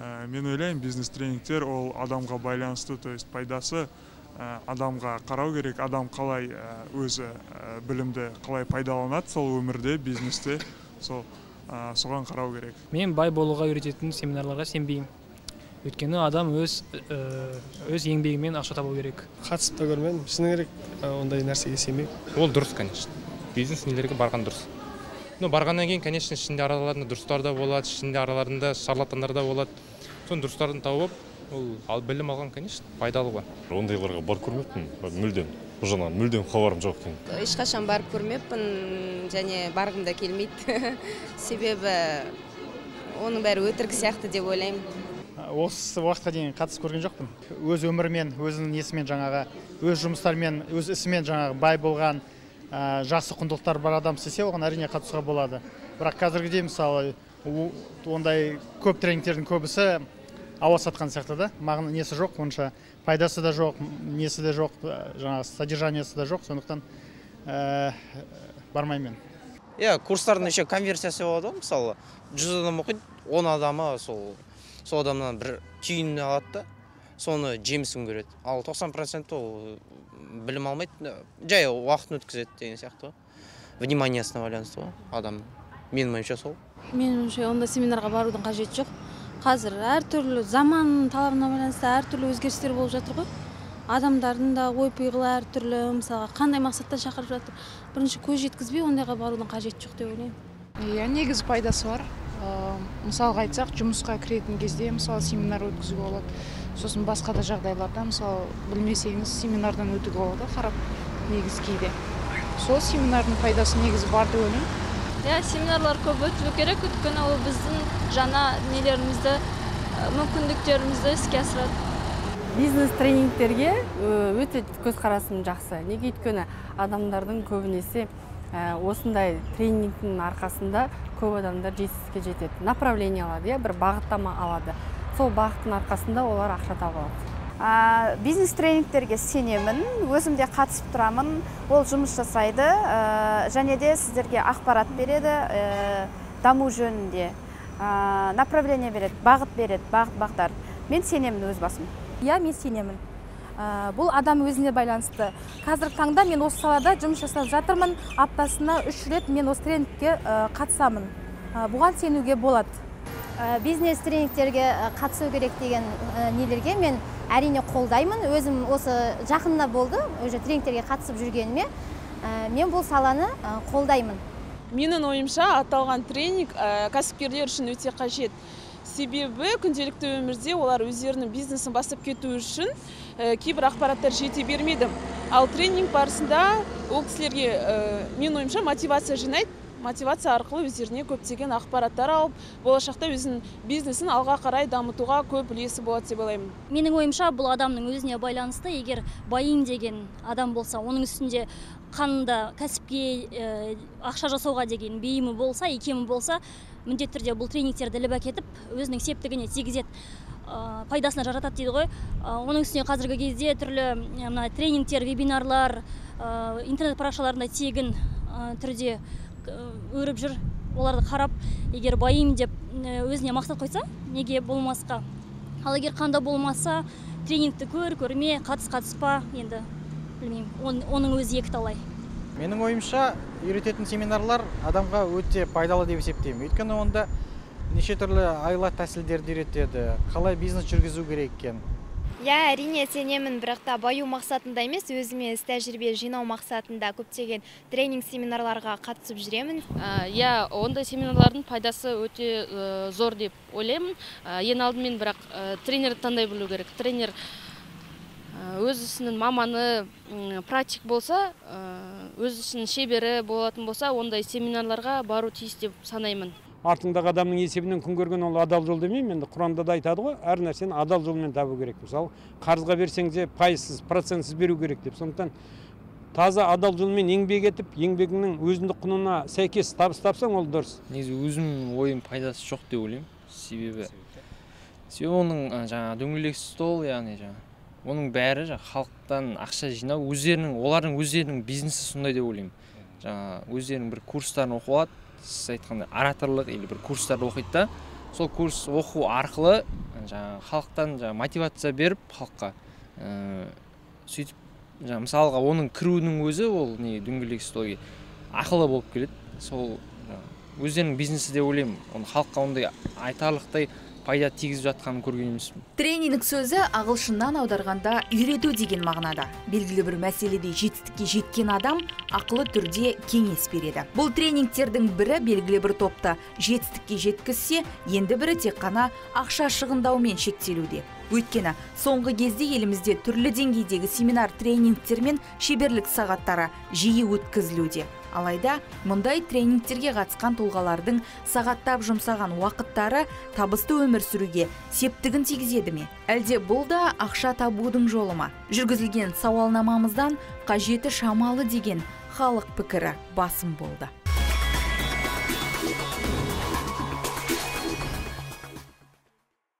Мен ойлаймын, бизнес тренингтер ол адамға байланысты, то есть пайдасы адамға қарау керек, адам қалай өзі білімді қалай пайдаланады сол өмірде, бизнесте, соған қарау керек. Мен бай болуға үйрететін семинарларға сенбеймін. Өйткені адам өз еңбегімен ақша табу керек. Қатысып та көрмедім, шыны керек, ондай нәрсеге сенбеймін. Ол дұрыс, конечно. Бизнес нелерге барған дұрыс. Но барғаннан кейін, конечно, ішінде араларында дұрыстар да болады, ішінде араларында шарлатандар да болады. Соның дұрыстарын тауып, ол білім алған, конечно, пайдалы бар. Ондайларға барып көрмеппін, мүлдем. Бұл жағынан мүлдем хабарым жоқ екен. Ешқашан барып көрмеппін, және барғым да келмейді. Себебі оның бәрі өтірік сияқты деп ойлаймын. Осы уақытқа дейін қатысып көрген жоқпын. Өз өмірімен, өзінің несімен жаңағы, өз жұмыстарымен, өз ісімен жаңағы бай болған, жақсы құндылықтар бар адам істесе, оған әрине қатысуға болады. Бірақ қазіргідей мысалы, ондай көп тренингтердің көбісі ауа сатқан сияқты да. Маған несі жоқ, онша пайдасы да жоқ, несі де жоқ, жаңағы содержаниясы да жоқ, сондықтан бармаймын мен. Иә, курстардың еще конверсиясы болады, мысалы, 100 адам оқиды, 10 адамы сол адамнан бір түйінін алады да, соны жемісін көреді. Ал 90% ол білім алмайды, жай уақытын өткізеді деген сияқты. Вниманиясына байланысты адам. Менің ойымша сол. Менің ойымша онда семинарға барудың қажеті жоқ. Қазір әртүрлі заман талабына байланысты әртүрлі өзгерістер болып жатыр ғой. Адамдардың да ой пиғылы әртүрлі, мысалға қандай мақсаттан шақырып жатыр. Бірінші көз жеткізбей ондайға барудың қажеті жоқ деп ойлаймын. Иә, негізі пайдасы бар. Мысалға айтсақ, жұмысқа кіретін кезде мысалы семинар өткізуге болады. Сосын басқа да жағдайларда, мысалы, білмесеңіз семинардан өтуге болады, қарап негізі кейде. Сол семинардың пайдасы негізі бар деп ойлаймын. Иә, семинарлар көп өтілу керек, өйткені ол біздің жаңа нелерімізді, мүмкіндіктерімізді іске асырады. Бизнес тренингтерге өте көзқарасым жақсы. Неге өйткені адамдардың көбінесе осындай тренингтің арқасында көп адамдар жетістікке жетеді. Направление алады, бір бағыттама алады. Сол бағыттың арқасында олар ақша табады. Бизнес тренингтерге сенемін, өзім де қатысып тұрамын, ол жұмыс жасайды, және де сіздерге ақпарат береді, даму жөнінде, направление береді, бағыт береді, бағыттар. Мен сенемін өз басым. Иә, мен сенемін. Бұл адам өзіне байланысты. Қазіргі таңда мен осы салада жұмыс жасап жатырмын, аптасына 3 рет мен осы тренингке қатысамын. Бұған сенуге болады. Бизнес тренингтерге қатысу керек деген нелерге мен әрине қолдаймын. Өзім осы жақында болды, уже тренингтерге қатысып жүргеніме, мен бұл саланы қолдаймын. Менің ойымша аталған тренинг кәсіпкерлер үшін өте қажет. Себебі күнделікті өмірде олар өздерінің бизнесін бастап кету үшін кейбір ақпараттар жете бермейді. Ал тренинг барысында ол кісілерге менің ойымша мотивация жинайды. Мотивация арқылы өздеріне көптеген ақпараттар алып, болашақта өзінің бизнесін алға қарай дамытуға көп үлесі болады деп ойлаймын. Менің ойымша бұл адамның өзіне байланысты, егер байым деген адам болса, оның үстінде қанында кәсіпке ақша жасауға деген бейімі болса, икемі болса, міндетті түрде бұл тренингтерді іліп әкетіп, өзінің септігіне тигізеді, пайдасына жаратады дейді ғой. Оның үстіне қазіргі кезде түрлі тренингтер, вебинарлар, интернет парақшаларында тегін түрде өріп жүр, оларды қарап, егер байым деп өзіне мақсат қойса, неге болмасқа. Ал егер қанда болмаса, тренингті көрме, қатыспа, енді білмеймін, оның өзі екі талай. Менің ойымша, үйрететін семинарлар адамға өте пайдалы деп есептеймін. Өйткені онда неше түрлі айла тәсілдерді үйретеді, қалай бизнес жүргізу керек екен. Я әрине сенемін, бірақ та баю мақсатында емес, өзіме іс тәжірибе жинау мақсатында көптеген тренинг семинарларға қатысып жүремін. Я ондай семинарлардың пайдасы өте зор деп ойлаймын. Ең алдымен бірақ тренерді таңдай білу керек. Тренер өз ісінің маманы, практик болса, өз ісінің шебері болатын болса, ондай семинарларға бару тиіс деп санаймын. Артыңдағы адамның есебінен күн көрген ол адал жол демеймін. Енді Құранда да айтады ғой, әр нәрсені адал жолмен табу керек. Мысалы, қарызға берсең де пайызсыз, процентсіз беру керек деп. Сондықтан таза адал жолмен еңбек етіп, еңбегіңнің өзіндік құнына сәйкес табыс тапсаң, ол дұрыс. Негізі өзім ойым пайдасы жоқ деп ойлаймын. Себебі оның дөңгелек стол, яғни оның бәрі халықтан ақша жинау, олардың өздерінің бизнесі сондай деп ойлаймын. Өздерінің бір курстарын оқып алады, сіз айтқандай ораторлық или бір курстарды оқиды да, сол курс оқу арқылы жаңағы халықтан мотивация беріп халыққа сөйтіп мысалға оның кіруінің өзі ол не дөңгелек столге ақылы болып келеді. Сол өздерінің бизнесі деп ойлаймын. Оны халыққа ондай айтарлықтай пайда тигізіп жатқанын көрген емеспін. Тренинг сөзі ағылшыннан аударғанда үйрету деген мағынада. Белгілі бір мәселеде жетістікке жеткен адам ақылы түрде кеңес береді. Бұл тренингтердің бірі белгілі бір топта жетістікке жеткізсе, енді бірі тек қана ақша шығындаумен шектелуде. Өйткені соңғы кезде елімізде түрлі деңгейдегі семинар тренингтер мен шеберлік сағаттары жиі өткізілуде. Алайда мұндай тренингтерге қатысқан тұлғалардың сағаттап жұмсаған уақыттары табысты өмір сүруге септігін тигізеді ме? Әлде бұл да ақша табудың жолы ма? Жүргізілген сауалнамамыздан қажеті шамалы деген халық пікірі басым болды.